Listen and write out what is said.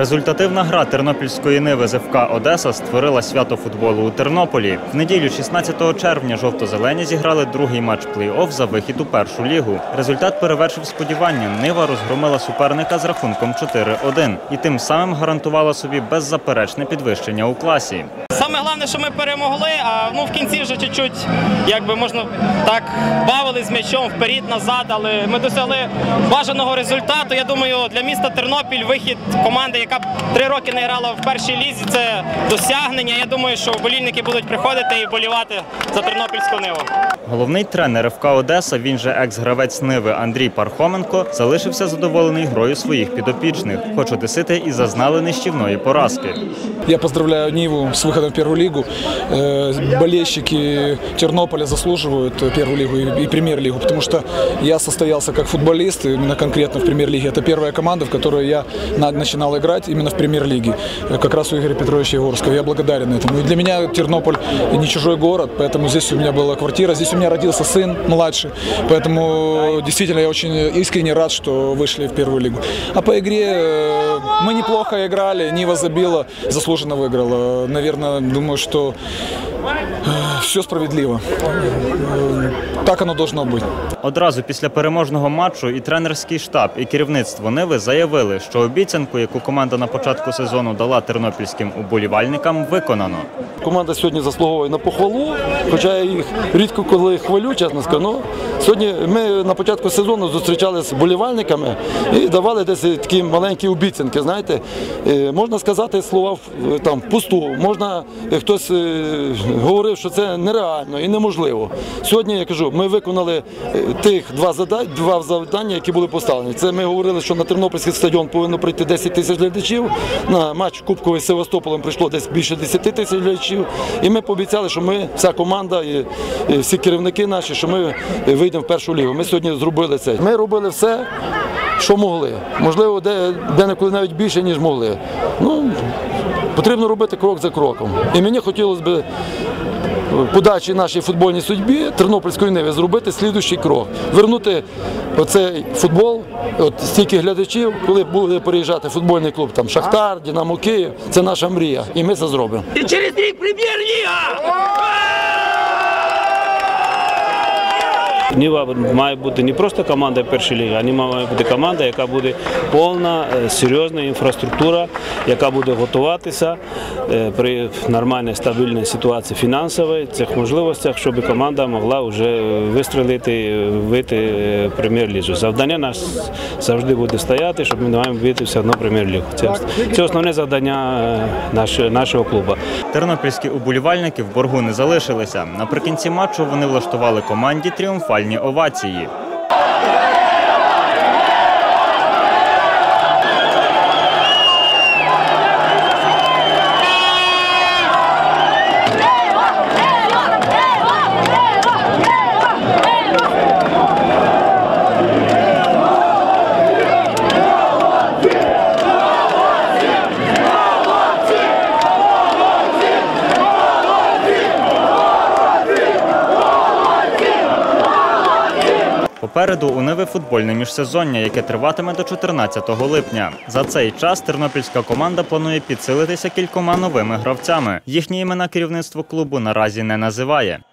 Результативна гра тернопільської Ниви з ФК «Одеса» створила свято футболу у Тернополі. В неділю 16 червня жовто-зелені зіграли другий матч плей-офф за вихід у першу лігу. Результат перевершив сподівання. Нива розгромила суперника з рахунком 4-1 і тим самим гарантувала собі беззаперечне підвищення у класі. Саме головне, що ми перемогли, а в кінці вже чуть-чуть, можна так, бавились з м'ячом вперед-назад, але ми досягли бажаного результату. Я думаю, для міста Тернопіль вихід команди, яка 3 роки не грала в першій лізі, це досягнення. Я думаю, що вболівники будуть приходити і вболівати за тернопільську Ниву. Головний тренер ФК «Одеса», він же екс-гравець Ниви Андрій Пархоменко, залишився задоволений грою своїх підопічних, хоч одесити і зазнали нищівної поразки. Я поздравляю Ниву с выходом в первую лигу. Болельщики Тернополя заслуживают первую лигу и премьер-лигу, потому что я состоялся как футболист, именно конкретно в премьер-лиге. Это первая команда, в которой я начинал играть именно в премьер-лиге, как раз у Игоря Петровича Егорского. Я благодарен этому. И для меня Тернополь не чужой город, поэтому здесь у меня была квартира, здесь у меня родился сын младший, поэтому действительно я очень искренне рад, что вышли в первую лигу. А по игре мы неплохо играли, Нива забила, заслуженно выиграла. Наверное, думаю, что все справедливо. Так оно должно бути. Одразу після переможного матчу і тренерський штаб, і керівництво Ниви заявили, що обіцянку, яку команда на початку сезону дала тернопільським уболівальникам, виконано. Команда сьогодні заслуговує на похвалу, хоча я їх рідко коли хвалю, чесно скажу. Сьогодні ми на початку сезону зустрічалися з вболівальниками і давали десь такі маленькі обіцянки, знаєте. Можна сказати слова впусту, можна, хтось говорив, що це нереально і неможливо. Сьогодні, я кажу, ми виконали тих два завдання, які були поставлені. Це ми говорили, що на Тернопільський стадіон повинно прийти 10 тисяч глядачів, на матч кубковий з Севастополем прийшло десь більше 10 тисяч глядачів. І ми пообіцяли, що ми, вся команда і всі керівники наші, що ми вийдемо в першу лігу. Ми сьогодні зробили це. Ми робили все, що могли. Можливо, де-неколи навіть більше, ніж могли. Потрібно робити крок за кроком. І мені хотілося б подачі нашій футбольній судьбі Тернопільської Ниви зробити слідуючий крок. Вернути оцей футбол, стільки глядачів, коли буде переїжджати футбольний клуб, Шахтар, Динамо Київ, це наша мрія. І ми це зробимо. І через рік прем'єр-ліга! Нива має бути не просто команда першої ліги, а має бути команда, яка буде повна, серйозна інфраструктура, яка буде готуватися при нормальній, стабільній ситуації фінансової, цих можливостях, щоб команда могла вже вистрілити, вийти в прем'єр-лігу. Завдання нас завжди буде стояти, щоб ми маємо вийти все одно в прем'єр-лігу. Це основне завдання нашого клубу. Тернопільські уболівальники в боргу не залишилися. Наприкінці матчу вони влаштували команді тріумфальні овації. Попереду у Ниви футбольне міжсезоння, яке триватиме до 14 липня. За цей час тернопільська команда планує підсилитися кількома новими гравцями. Їхні імена керівництво клубу наразі не називає.